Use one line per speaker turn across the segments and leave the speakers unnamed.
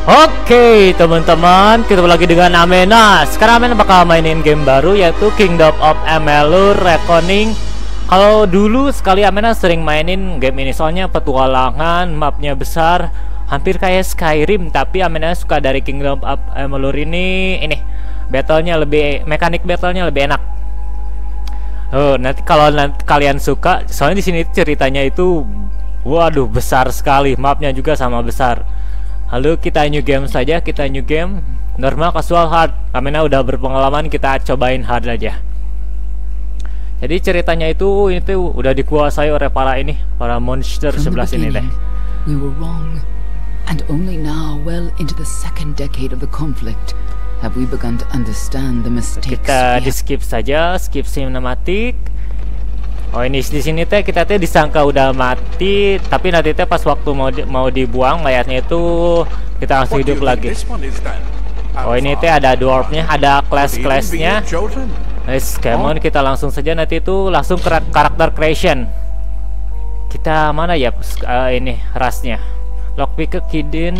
Oke teman-teman, kita lagi dengan Amena. Sekarang Amena bakal mainin game baru yaitu Kingdom of Amalur Reckoning. Kalau dulu sekali Amena sering mainin game ini soalnya petualangan, mapnya besar, hampir kayak Skyrim. Tapi Amena suka dari Kingdom of Amalur ini battlenya lebih, mekanik battlenya lebih enak. Nanti kalau kalian suka, soalnya di sini ceritanya itu, waduh besar sekali, mapnya juga sama besar. Lalu kita new game saja, kita new game normal, casual, hard. Amena udah berpengalaman, kita cobain hard aja. Jadi ceritanya itu udah dikuasai oleh para monster sebelah sini deh.
We were wrong, and only now, well into the second decade of the conflict, have we begun to understand the mistakes.
Kita di skip saja, skip cinematic. Oh ini di sini kita disangka udah mati, tapi nanti pas waktu mau dibuang mayatnya itu kita langsung hidup lagi. Oh ini ada dwarfnya, ada class-classnya. Nice, come on, kita langsung saja nanti itu langsung karakter creation. Kita mana ya ini rasnya? Lockpicker, hidden,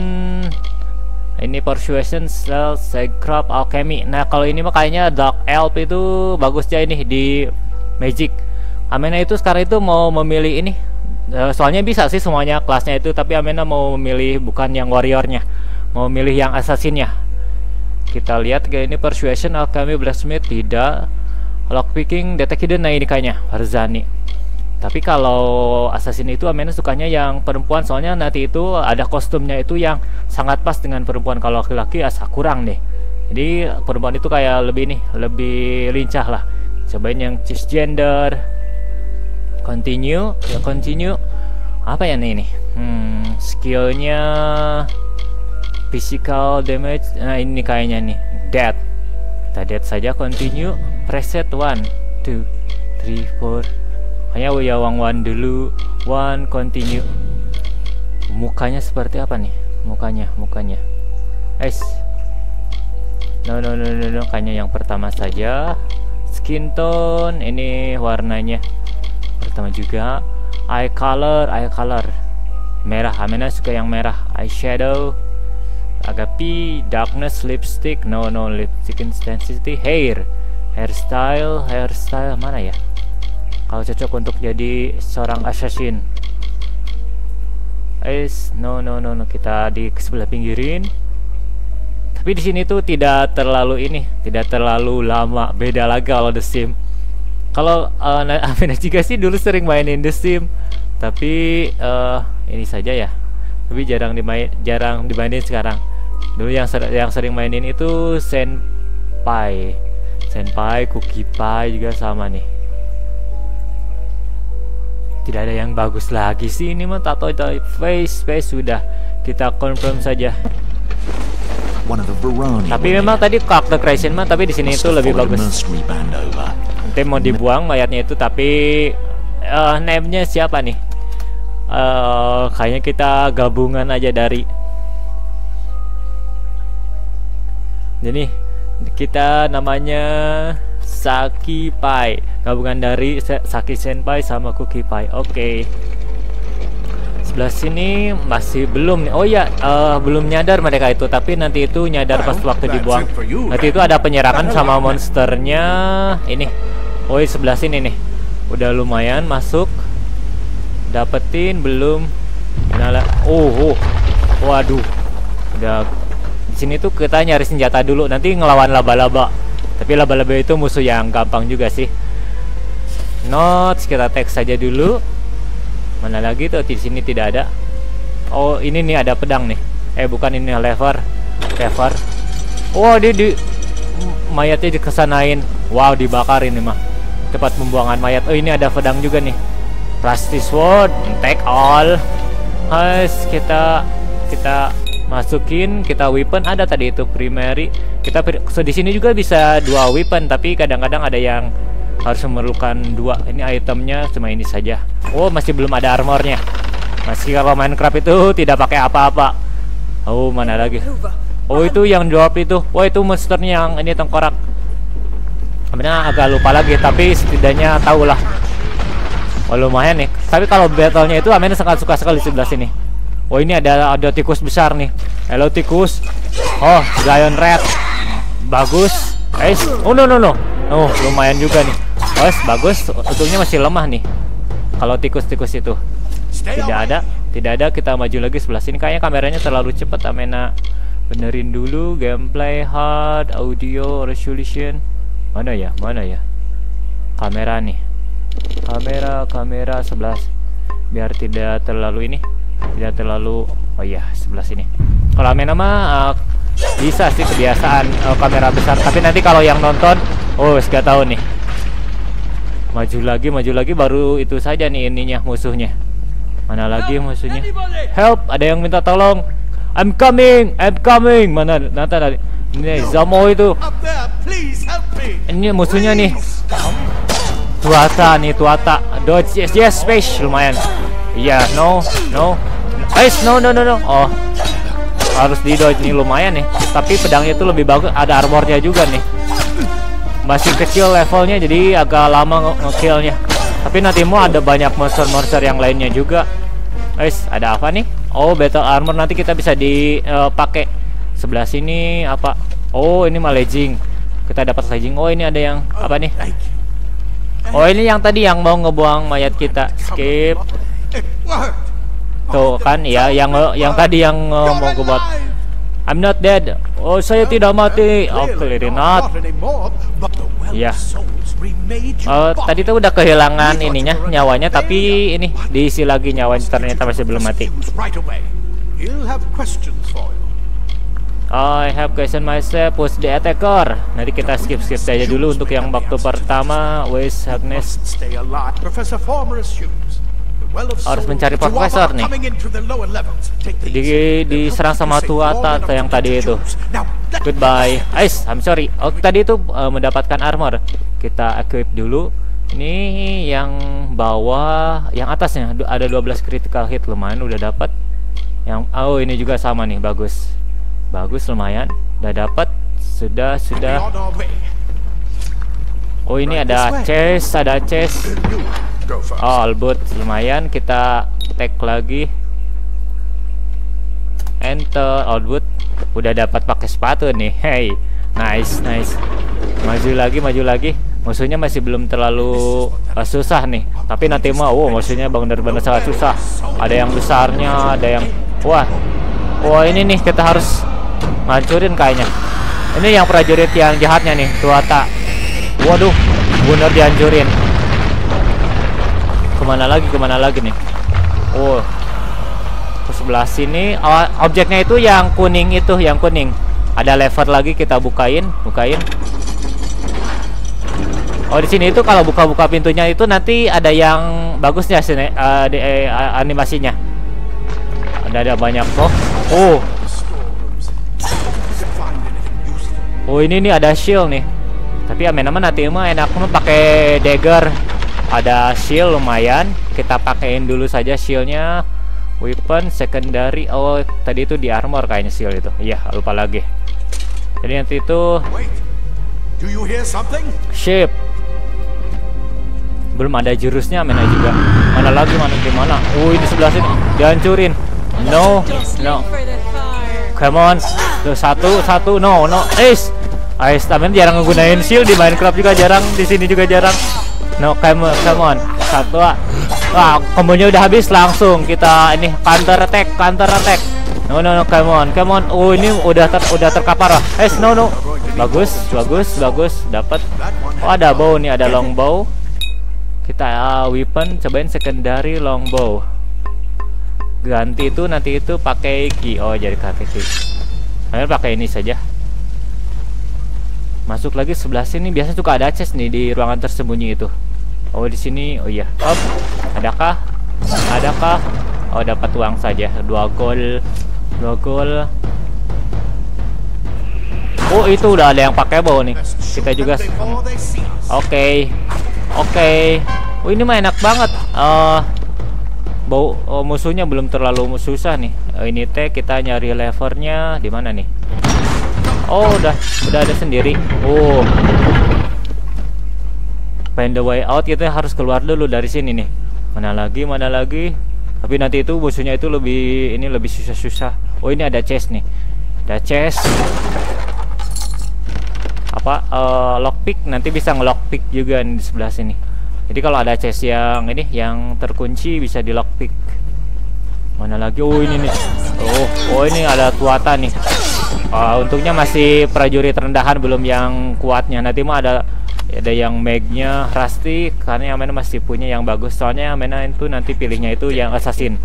ini persuasion, spell, sacred, alchemy. Nah kalau ini mah kayaknya dark elf itu bagusnya ini di magic. Amena itu sekarang itu mau memilih ini, soalnya bisa sih semuanya kelasnya itu, tapi Amena mau memilih bukan yang warriornya, mau memilih yang assassinnya. Kita lihat kayak ini persuasion, alchemy, blacksmith, tidak, lockpicking, detect hidden. Nah ini kayaknya Farzani. Tapi kalau assassin itu Amena sukanya yang perempuan, soalnya nanti itu ada kostumnya itu yang sangat pas dengan perempuan. Kalau laki-laki asa kurang deh, jadi perempuan itu kayak lebih lebih lincah lah. Cobain yang cisgender. Continue, ya continue. Apa ya ini? Skillnya physical damage. Nah ini kayaknya nih death. Kita death saja, continue. Preset 1, 2, 3, 4. Hanya Wiyawang 1 dulu. 1, continue. Mukanya seperti apa nih? Mukanya. No, kayaknya yang pertama saja. Skin tone, ini warnanya pertama juga. Eye color merah. Amena suka yang merah. Eyeshadow agapi, darkness, lipstick, no lipstick intensity. Hairstyle mana ya kalau cocok untuk jadi seorang assassin? No, kita di sebelah pinggirin. Tapi di sini tuh tidak terlalu lama, beda lagi kalau The Sims. Kalau Amena juga sih dulu sering mainin The Sims, tapi ini saja ya. Tapi jarang dimainin sekarang. Dulu yang sering mainin itu Senpai, Cookie Pie juga sama nih. Tidak ada yang bagus lagi sih ini mah. Tato face sudah kita confirm saja. Tapi memang tadi karakter creation mah, tapi di sini itu lebih bagus. Nanti mau dibuang mayatnya itu, tapi name-nya siapa nih? Kayaknya kita gabungan aja dari. Jadi kita namanya Saki Pai, gabungan dari Saki Senpai sama Cookie Pie. Oke. Sebelah sini masih belum nih. Oh ya, belum nyadar mereka itu, tapi nanti itu nyadar pas waktu dibuang. Nanti itu ada penyerangan sama monsternya ini. Oh sebelah sini nih, udah lumayan masuk. Dapetin belum? Nyala. Waduh. Udah di sini tuh kita nyari senjata dulu, nanti ngelawan laba-laba. Tapi laba-laba itu musuh yang gampang juga sih. Notes kita tag saja dulu. Mana lagi tuh? Di sini tidak ada. Oh ini nih ada pedang nih. Bukan, ini lever. Oh dia mayatnya dikesanain. Wow, dibakar ini mah. Tempat pembuangan mayat. Oh ini ada pedang juga nih. Rusty sword, take all. Kita masukin, kita weapon ada tadi itu primary. Kita di sini juga bisa 2 weapon, tapi kadang-kadang ada yang harus memerlukan 2. Ini itemnya cuma ini saja. Oh masih belum ada armornya. Masih kalau Minecraft itu tidak pakai apa-apa. Oh mana lagi? Oh itu yang drop itu. Oh itu monsternya yang ini tengkorak. Sebenarnya agak lupa lagi, tapi setidaknya tahulah. Oh lumayan nih. Tapi kalau battlenya itu Amena sangat suka sekali sebelah sini. Oh ini ada tikus besar nih. Hello tikus. Oh giant rat. Bagus. Oh no. Oh lumayan juga nih. Oh bagus. Untungnya masih lemah nih. Kalau tikus-tikus itu tidak ada. Kita maju lagi sebelah sini. Kayaknya kameranya terlalu cepat, Amena. Benerin dulu. Gameplay hard, audio resolution. Mana ya? Kamera nih. Kamera 11. Biar tidak terlalu ini. Tidak terlalu. Oh iya, sebelah sini. Kalau Amena mah bisa sih kebiasaan kamera besar. Tapi nanti kalau yang nonton, gak tahu nih. Maju lagi baru itu saja nih ininya musuhnya. Mana lagi musuhnya? Help, ada yang minta tolong. I'm coming. Mana tadi? Ini Zamo itu. Ini musuhnya nih. Tuata. Dodge yes, space lumayan. Iya, no. No. Oh. Harus di dodge nih lumayan nih. Tapi pedangnya itu lebih bagus, ada armornya juga nih. Masih kecil levelnya jadi agak lama nge-killnya. Tapi nanti mau ada banyak monster-monster yang lainnya juga. Guys, ada apa nih? Oh, battle armor nanti kita bisa dipakai. Sebelah sini apa? Oh, ini mah legging. Kita dapat legging. Oh, ini ada yang apa nih? Oh, ini yang tadi yang mau ngebuang mayat kita. Skip. Tuh kan ya, yang tadi yang mau ngebuat. I'm not dead. Oh, saya tidak mati. Oh, clearly not. Iya. Tadi tuh udah kehilangan ininya, nyawanya, tapi ini diisi lagi nyawanya, ternyata masih belum mati. I have question myself, push the attacker. Nanti kita skip saja dulu untuk yang waktu pertama. Wes Agnes. Harus mencari profesor nih. Diserang sama Tuata yang tadi itu. Goodbye. I'm sorry. Oh, tadi itu mendapatkan armor. Kita equip dulu. Ini yang bawah, yang atasnya ada 12 critical hit, lumayan udah dapat. Yang ini juga sama nih, bagus. Bagus lumayan. Udah dapat. Sudah. Oh, ini ada chest. Oh, albut lumayan, kita tag lagi. Enter albut. Udah dapat pakai sepatu nih. Hey, nice. Maju lagi. Musuhnya masih belum terlalu susah nih. Tapi nanti mau, musuhnya benar-benar sangat susah. Ada yang besarnya, ada yang wah ini nih kita harus ngancurin kayaknya. Ini yang prajurit yang jahatnya nih, Tuata. Waduh, bener dihancurin. Kemana lagi nih? Oh, ke sebelah sini. Objeknya itu yang kuning itu, Ada lever lagi, kita bukain. Oh, di sini itu kalau buka pintunya itu nanti ada yang bagusnya sini, animasinya. Ada banyak kok. Oh, ini nih ada shield nih. Tapi nanti mah enaknya pakai dagger. Ada shield lumayan, kita pakein dulu saja shieldnya. Weapon secondary. Oh, tadi itu di armor kayaknya shield itu. Iya, lupa lagi. Jadi nanti itu ship. Belum ada jurusnya, juga. Mana lagi, gimana? Di sebelah sini dihancurin. No. Come on. Satu. No. Tapi jarang ngegunain shield di Minecraft juga jarang, di sini juga jarang. No, come on. Satu. Kombonya udah habis, langsung kita ini counter attack. No, come on. Oh, ini udah terkapar. No. Bagus. Dapat. Oh, ada bow nih, ada longbow. Kita weapon, cobain secondary longbow. Ganti itu nanti itu pakai ki. Oh, jadi pakai ki. Saya pakai ini saja. Masuk lagi sebelah sini, biasa suka ada chest nih di ruangan tersembunyi itu. Oh, di sini. Oh iya. Adakah? Oh, dapat uang saja. 2 gold. Oh, itu udah ada yang pakai bow nih. Kita juga. Oke. Oh, ini mah enak banget. Bow musuhnya belum terlalu susah nih. Ini kita nyari levernya di mana nih? Oh, udah ada sendiri. Oh, find the way out, kita harus keluar dulu dari sini nih. Mana lagi? Tapi nanti itu musuhnya itu lebih susah-susah. Oh, ini ada chest nih. Ada chest. Apa lockpick, nanti bisa ngelockpick juga nih di sebelah sini. Jadi kalau ada chest yang ini yang terkunci bisa di lockpick. Mana lagi? Oh, ini nih. Oh ini ada Tuata nih. Untungnya masih prajurit rendahan, belum yang kuatnya. Nanti mah ada yang magnya Rusty, karena yang mana masih punya yang bagus. Soalnya yang mana itu nanti pilihnya itu yang assassin.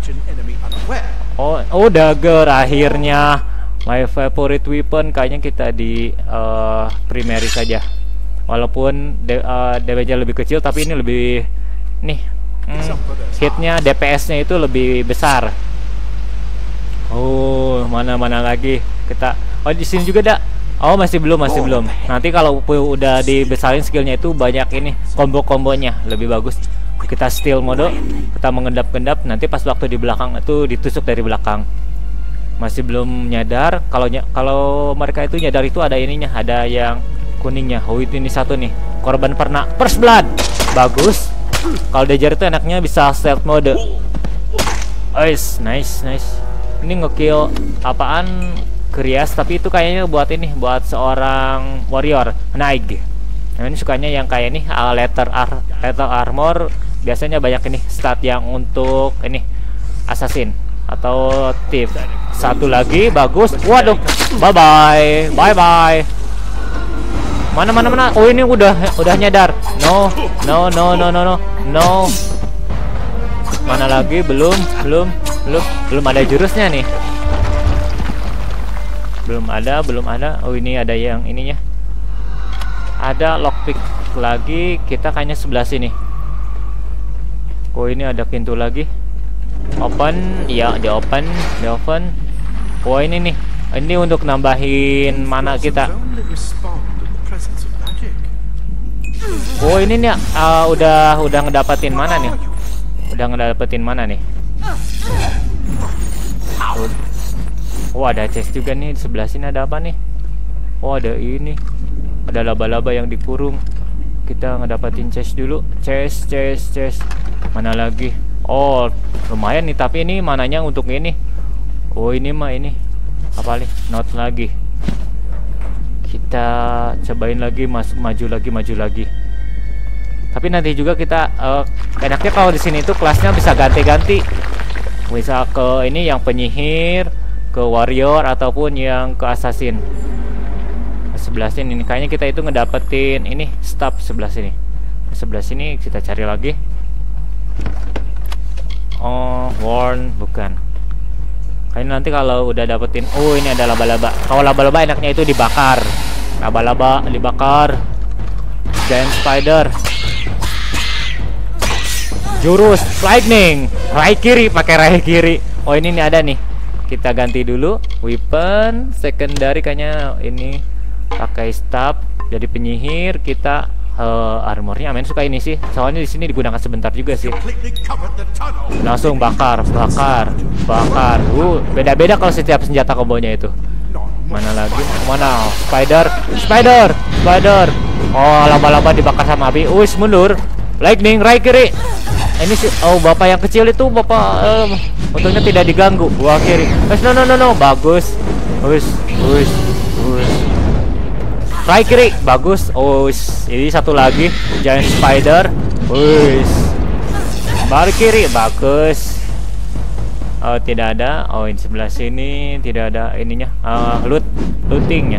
Oh dagger akhirnya. My favorite weapon, kayaknya kita di primary saja. Walaupun damage-nya lebih kecil, tapi ini lebih nih hitnya, DPS-nya itu lebih besar. Oh, mana lagi kita? Oh, di sini juga ada. Oh, masih belum. Nanti kalau udah dibesarin skillnya itu banyak ini combo-kombonya lebih bagus. Kita steal mode, kita mengendap-endap. Nanti pas waktu di belakang itu ditusuk dari belakang. Masih belum nyadar. Kalau mereka itu nyadar itu ada ininya, ada yang kuningnya. Oh, itu ini satu nih. Korban pernah first blood. Bagus. Kalau Dajar itu enaknya bisa stealth mode. Nice. Ini ngekill apaan? Krias, tapi itu kayaknya buat ini, buat seorang warrior naik. Nah, ini sukanya yang kayak nih letter armor. Biasanya banyak ini stat yang untuk ini assassin atau thief. Satu lagi bagus. Waduh, bye bye. Mana. Oh, ini udah nyadar. No. Mana lagi? Belum ada jurusnya nih. Belum ada. Oh, ini ada yang ininya. Ada lockpick lagi. Kita kayaknya sebelah sini. Oh, ini ada pintu lagi. Open. Ya, di open. Oh, ini nih. Ini untuk nambahin mana kita. Oh, ini nih udah ngedapetin mana nih? Oh, ada chest juga nih. Di sebelah sini ada apa nih? Oh, ada ini. Ada laba-laba yang dikurung. Kita ngedapatin chest dulu. Chest. Mana lagi? Oh, lumayan nih, tapi ini mananya untuk ini. Oh, ini mah ini. Apa nih? Not lagi. Kita cobain lagi, maju lagi. Tapi nanti juga kita enaknya kalau di sini itu kelasnya bisa ganti-ganti. Bisa ke ini yang penyihir, ke warrior, ataupun yang ke assassin. Sebelah sini kayaknya kita itu ngedapetin ini staff sebelah sini. Sebelah sini kita cari lagi. Oh, warn bukan. Kayaknya nanti kalau udah dapetin, oh ini ada laba-laba. Kalau laba-laba enaknya itu dibakar. Laba-laba dibakar. Giant spider. Jurus lightning. Pakai rai kiri. Oh, ini nih ada nih. Kita ganti dulu weapon secondary, kayaknya ini pakai staff jadi penyihir. Kita armornya amen suka ini sih, soalnya di sini digunakan sebentar juga sih. Langsung bakar. Beda-beda kalau setiap senjata kombonya itu. Mana lagi? Mana? Spider. Oh, laba-laba dibakar sama api. Mundur. Lightning rai kiri. Ini sih, oh bapak yang kecil itu untungnya tidak diganggu. Gua kiri. No. Bagus. Rai kiri, bagus. Oh, ini satu lagi giant spider. Baru kiri, bagus. Oh, tidak ada. Oh, ini sebelah sini tidak ada ininya. Lootingnya.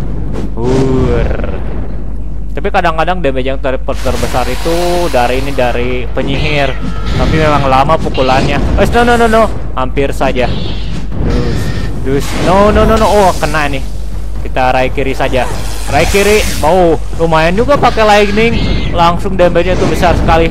Tapi kadang-kadang damage yang terbesar itu dari penyihir. Tapi memang lama pukulannya. No. Hampir saja. No. Oh, kena nih. Kita rai kiri saja. Rai kiri. Oh, lumayan juga pakai lightning. Langsung damage-nya itu besar sekali.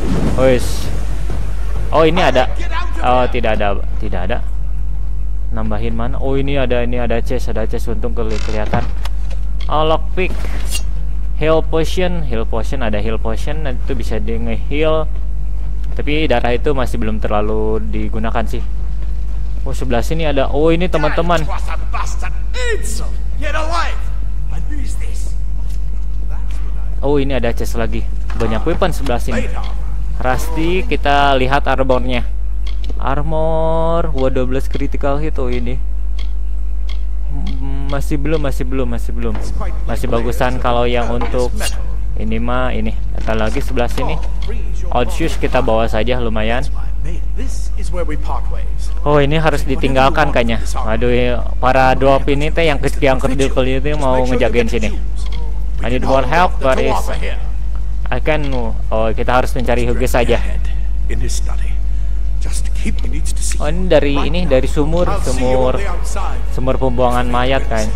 Oh, ini ada. Oh, tidak ada. Nambahin mana? Oh, ini ada chest, untung kelihatan. Oh, lockpick. Heal potion, ada heal potion, nanti itu bisa di nge-heal. Tapi darah itu masih belum terlalu digunakan sih. Oh, sebelah sini ada. Oh, ini teman-teman. Oh, ini ada chest lagi. Banyak weapon sebelah sini. Rusty, kita lihat armornya. Armor, 12 critical hit. Oh ini masih belum. Masih bagusan kalau yang untuk ini mah ini. Kita lagi sebelah sini. Outshoes kita bawa saja lumayan. Oh ini harus ditinggalkan kayaknya. Aduh, para dwarf ini teh yang kerdil itu mau ngejagain sini. I need more help, but I can. Oh kita harus mencari Hughes saja. Oh ini dari sumur pembuangan mayat kan.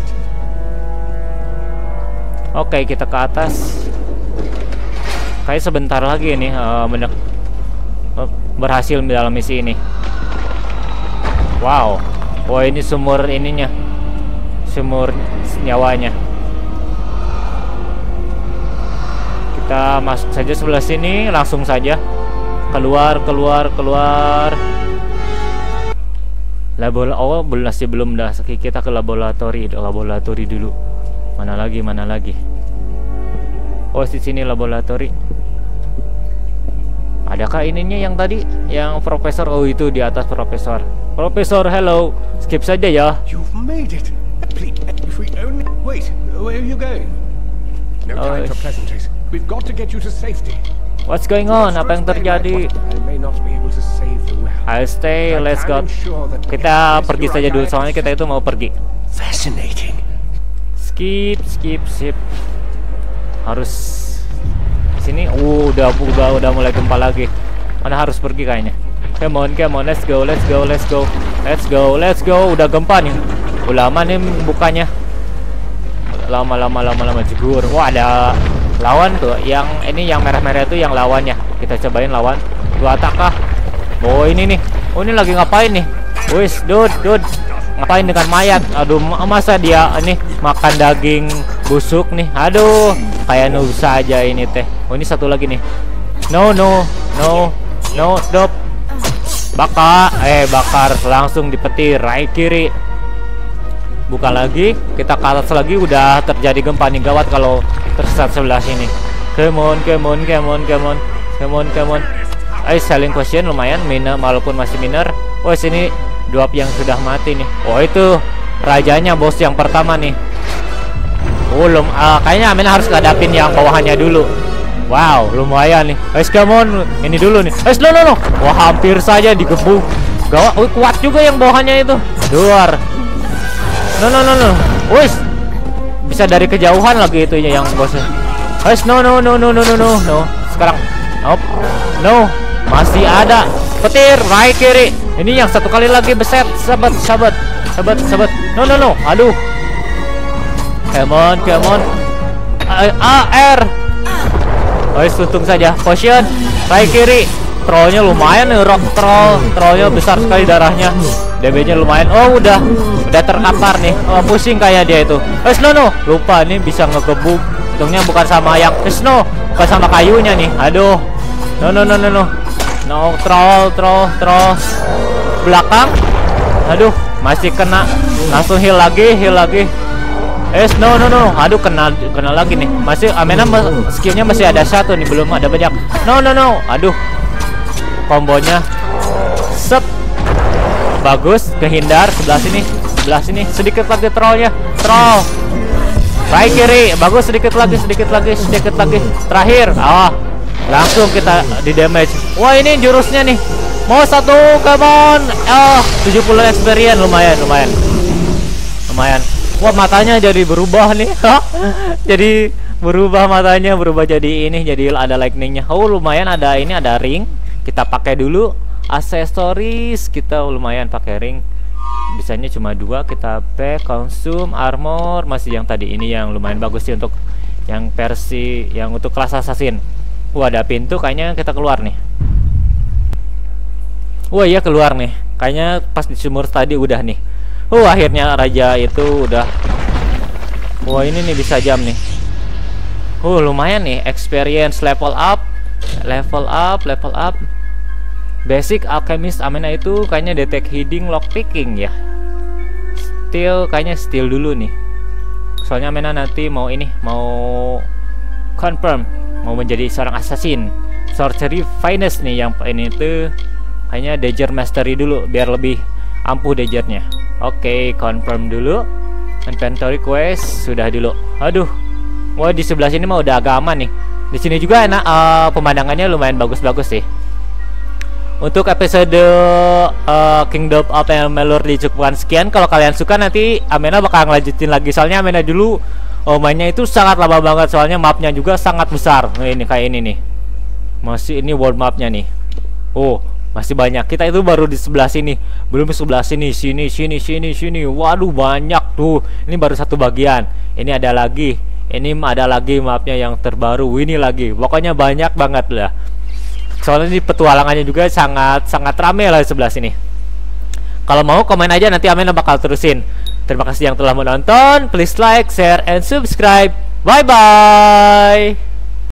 Oke kita ke atas. Kayak sebentar lagi nih berhasil dalam misi ini. Wow. Wah ini sumur ininya, sumur nyawanya. Kita masuk saja sebelah sini, langsung saja keluar. Oh belum dah. Kita ke laboratori dulu. Mana lagi? Oh di sini laboratori. Adakah ininya yang tadi, yang profesor? Oh itu di atas profesor. Profesor, hello. Skip saja ya.
You've made it. Please, if we only wait. Where are you going? No time for pleasantries. We've got to get you to safety.
What's going on? Apa yang terjadi? I'll stay. Let's go. Kita pergi saja dulu, soalnya kita itu mau pergi.
Fascinating.
Skip. Harus sini. Udah mulai gempa lagi. Mana harus pergi kayaknya. Come on. Let's go. Udah gempa nih. Lama nih bukanya. Lama jegur. Wah ada lawan tuh. Yang ini yang merah-merah itu yang lawannya. Kita cobain lawan. Dua atak kah? Oh ini nih. Oh ini lagi ngapain nih? Wis, dude. Ngapain dengan mayat? Aduh, masa dia ini makan daging busuk nih? Aduh, kayak noob saja ini teh. Oh ini satu lagi nih. No, stop. Bakar langsung dipetir right kiri. Buka lagi, kita ke atas lagi. Udah terjadi gempa nih, gawat kalau tersesat sebelah sini. Come on. Selling potion lumayan, minor walaupun masih minor. Oh sini dwarf yang sudah mati nih. Oh itu rajanya, bos yang pertama nih. Kayaknya Amin harus ngadapin yang bawahannya dulu. Wow, lumayan nih. Come on, ini dulu nih. No. Wah hampir saja digebuk. Gawat, kuat juga yang bawahannya itu. Luar. No. Wis. Bisa dari kejauhan lagi itu yang bosnya. No. Sekarang. No. Masih ada. Petir right kiri. Ini yang satu kali lagi beset. Sahabat. No. Aduh. Come on. R. Untung saja. Potion right kiri. Trollnya lumayan nih, rock trollnya besar sekali darahnya. DB-nya lumayan. Oh udah terkapar nih. Oh pusing kayak dia itu. No. Lupa nih bisa ngegebuk. Untungnya bukan sama yang bukan sama kayunya nih. Aduh. No, troll. Belakang. Aduh, masih kena. Langsung heal lagi. No. Aduh, kena lagi nih. Masih Amena skillnya masih ada satu nih, belum ada banyak. No. Aduh. Kombonya. Set. Bagus, kehindar sebelah sini. Sedikit lagi trollnya. Troll. Baik kiri, bagus sedikit lagi. Terakhir. Langsung kita di damage. Wah, ini jurusnya nih. Mau satu, come on. 70 experience lumayan. Wah, matanya jadi berubah nih. Jadi berubah matanya, berubah jadi ini, jadi ada lightningnya. Oh, lumayan ada ini, ada ring. Kita pakai dulu aksesoris. Kita lumayan pakai ring. Bisanya cuma 2, kita pack, konsum, armor. Masih yang tadi ini yang lumayan bagus sih untuk yang versi yang untuk kelas assassin. Wah, ada pintu, kayaknya kita keluar nih. Wah iya keluar nih. Kayaknya pas di sumur tadi udah nih. Akhirnya raja itu udah. Wah ini nih bisa jam nih. Lumayan nih. Experience level up. Basic alchemist Amena itu kayaknya detect hiding lockpicking ya. Kayaknya steal dulu nih. Soalnya Amena nanti mau confirm mau menjadi seorang assassin. Sorcery finest nih yang ini tuh hanya Danger Mastery dulu biar lebih ampuh dagernya. Oke, confirm dulu. Inventory quest sudah dulu. Aduh, wah di sebelah sini mah udah agak aman nih. Di sini juga enak, pemandangannya lumayan bagus-bagus sih. Untuk episode Kingdom of Amalur dicukupkan sekian. Kalau kalian suka nanti Amena bakal ngelanjutin lagi. Soalnya Amena dulu mainnya itu sangat lama banget. Soalnya mapnya juga sangat besar. Nah, ini kayak ini nih. Masih ini world mapnya nih. Oh, masih banyak. Kita itu baru di sebelah sini. Belum di sebelah sini. Sini. Waduh, banyak tuh. Ini baru satu bagian. Ini ada lagi. Ini ada lagi mapnya yang terbaru. Ini lagi. Pokoknya banyak banget lah. Soalnya di petualangannya juga sangat rame lah di sebelah sini. Kalau mau komen aja, nanti Amena bakal terusin. Terima kasih yang telah menonton. Please like, share, and subscribe. Bye bye.